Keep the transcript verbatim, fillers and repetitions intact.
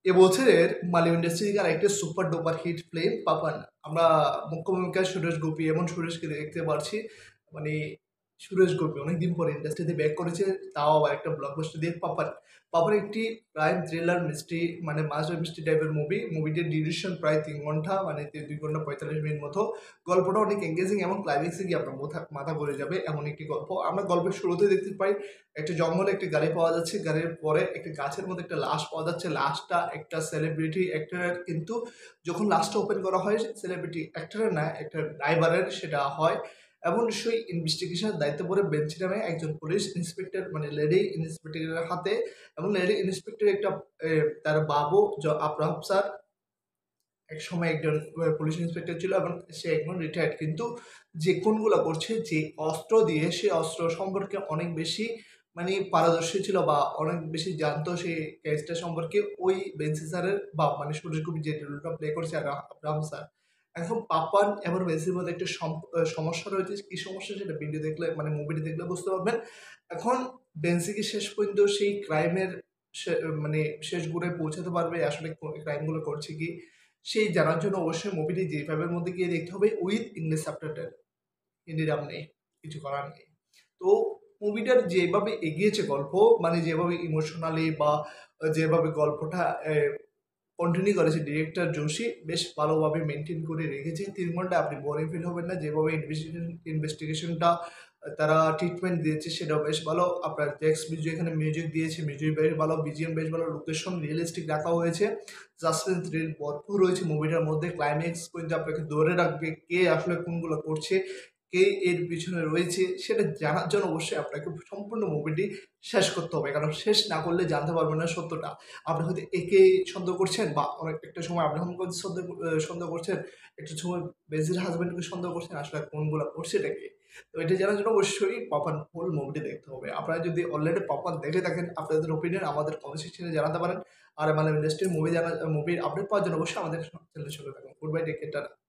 এবছরের মালয়ালম ইন্ডাস্ট্রির আরেকটি super duper hit film Paappan. আমরা মুখ্য ভূমিকায় সুরেশ গোপী এমন সুরেশকে দেখতে পারছি, মানে সুরেশ গোপী অনেকদিন পরে ইন্ডাস্ট্রিতে ব্যাক করেছে, তাও আবার একটা ব্লকবাস্টার দিয়ে পাপান। পাপান একটি ক্রাইম থ্রিলার মিস্ট্রি, মানে মাস্টার মিস্ট্রি টাইপের মুভি। মুভিটির ডিউরেশন প্রায় তিন ঘন্টা, মানে দুই ঘন্টা পঁয়তাল্লিশ মিনিট মতো। গল্পটা অনেক এঙ্গেজিং, এমন ক্লাইম্যাক্সে গিয়ে আপনার মাথা মাথা ঘুরে যাবে এমন একটি গল্প। আমরা গল্পের শুরুতে দেখতে পাই একটা জঙ্গলে একটি গাড়ি পাওয়া যাচ্ছে, গাড়ির পরে একটা গাছের মধ্যে একটা লাশ পাওয়া যাচ্ছে। লাশটা একটা সেলিব্রিটি অ্যাক্টরের, কিন্তু যখন লাশটা ওপেন করা হয় সেলিব্রিটি অ্যাক্টরের না, একটা ড্রাইভারের সেটা হয়। এমন সেই ইনভেস্টিগেশনের দায়িত্ব পড়ে বেঞ্চি নামে একজন পুলিশ ইন্সপেক্টর, মানে লেডি ইন্সপেক্টরের হাতে। এবং লেডি ইন্সপেক্টর একটা এ, তার বাবু আব্রাহাম স্যার এক সময় একজন পুলিশ ইন্সপেক্টর ছিল এবং সে একজন রিটায়ার্ড, কিন্তু যে খুনগুলো করছে যে অস্ত্র দিয়ে, সে অস্ত্র সম্পর্কে অনেক বেশি মানে পারদর্শী ছিল বা অনেক বেশি জানতো সেই কেসটা সম্পর্কে ওই বেঞ্চি স্যারের বা মানে সুরেশ গোপী যে রোলটা প্লে করছে আর আব্রাহাম স্যার। এখন পাপান এবং বেঞ্চির মধ্যে একটা সমস্যা রয়েছে, কি সমস্যা সেটা ভিডিও দেখলে মানে মুভিটি দেখলে বুঝতে পারবেন। এখন বেঞ্চি কি শেষ পর্যন্ত সেই ক্রাইমের মানে শেষ গুড়ে পৌঁছাতে পারবে, আসলে ক্রাইমগুলো করছে কি সেই জানার জন্য অবশ্যই মুভিটি জি ফাইভ এর মধ্যে গিয়ে দেখতে হবে উইথ ইংলিশ সাবটাইটেল। হিন্দি ডাব নেই, কিছু করার নেই। তো মুভিটার যেভাবে এগিয়েছে গল্প, মানে যেভাবে ইমোশনালি বা যেভাবে গল্পটা কন্টিনিউ করেছে ডিরেক্টর জোশী, বেশ ভালোভাবে মেনটেন করে রেখেছে। তিন ঘন্টা আপনি বোরিং ফিল হবেন না। যেভাবে ইনভেস্টিগেশন ইনভেস্টিগেশনটা তারা ট্রিটমেন্ট দিয়েছে সেটাও বেশ ভালো। আপনার টেক্স বিজয় এখানে মিউজিক দিয়েছে, মিউজিক বেশ ভালো, বিজিএম বেশ ভালো, লোকেশন রিয়েলিস্টিক রাখা হয়েছে, সাসপেন্স থ্রিল ভরপুর রয়েছে মুভিটার মধ্যে। ক্লাইম্যাক্স পর্যন্ত আপনাকে ধরে রাখবে কে আসলে কোনগুলো করছে, কে এর পিছনে রয়েছে সেটা জানার জন্য অবশ্যই আপনাকে সম্পূর্ণ মুভিটি শেষ করতে হবে, কারণ শেষ না করলে জানতে পারবেন না সত্যটা। আপনি হয়তো একে সন্দেহ করছেন বা অনেক একটা সময় আপনি হমকে সন্দেহ সন্দেহ করছেন, একটা সময় বেজির হাজবেন্ডকে সন্দেহ করছেন, আসলে কোনগুলো করছে এটাকে। তো এটা জানার জন্য অবশ্যই পাপান ফুল মুভিটি দেখতে হবে। আপনারা যদি অলরেডি পাপান দেখে থাকেন, আপনাদের ওপিনিয়ন আমাদের কমেন্ট সেকশনে জানাতে পারেন। আর মানে ইন্ডাস্ট্রির মুভি জানা মুভির আপডেট পাওয়ার জন্য অবশ্যই আমাদের চ্যানেলের সঙ্গে থাকুন। Good bye, take care.